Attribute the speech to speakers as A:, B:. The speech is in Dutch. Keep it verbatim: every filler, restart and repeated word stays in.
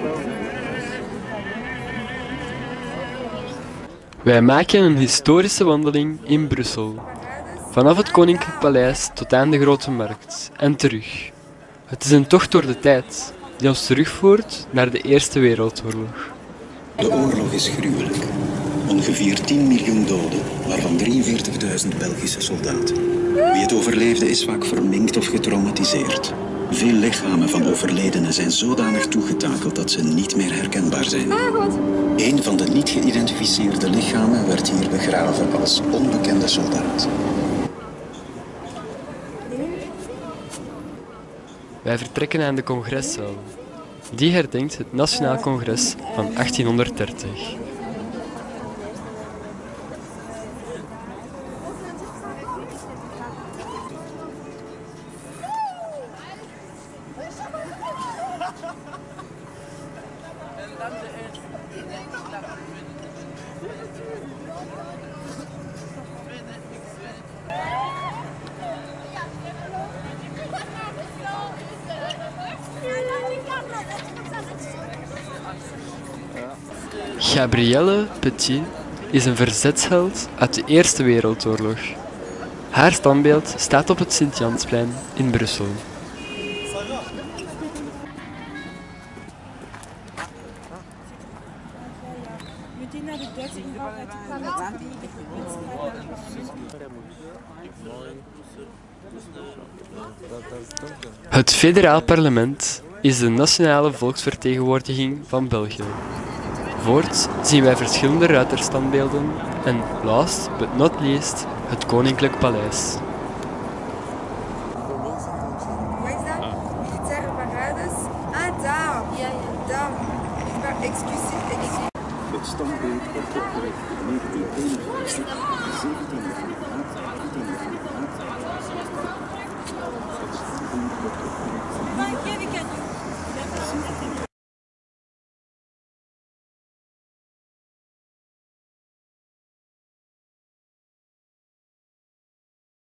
A: Wij maken een historische wandeling in Brussel. Vanaf het Koninklijk Paleis tot aan de Grote Markt en terug. Het is een tocht door de tijd die ons terugvoert naar de Eerste Wereldoorlog.
B: De oorlog is gruwelijk. Ongeveer tien miljoen doden, waarvan drieënveertigduizend Belgische soldaten. Wie het overleefde is vaak verminkt of getraumatiseerd. Veel lichamen van overledenen zijn zodanig toegetakeld dat ze niet meer herkenbaar zijn. Een van de niet geïdentificeerde lichamen werd hier begraven als onbekende soldaat.
A: Wij vertrekken aan de congreszaal. Die herdenkt het Nationaal Congres van achttienhonderddertig. Gabrielle Petit is een verzetsheld uit de Eerste Wereldoorlog. Haar standbeeld staat op het Sint-Jansplein in Brussel. Het federaal parlement is de nationale volksvertegenwoordiging van België. Voorts zien wij verschillende ruiterstandbeelden en, last but not least, het Koninklijk Paleis.
C: Waar is dat? Militaire parades? Ah, daar! Ja, ja. Daar. Excuseer, excuseer.
B: Het standbeeld werd opgericht in negentien eenenvijftig, zeventien juli na de